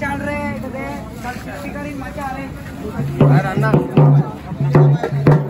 चल रहे इधर कल करी मजा आ रहे अरे अन्ना